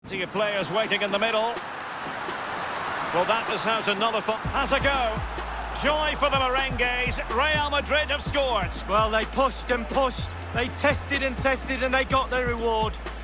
See your players waiting in the middle. Well, that is how to nullify. Has a go. Joy for the merengues. Real Madrid have scored. Well, they pushed and pushed. They tested and tested, and they got their reward.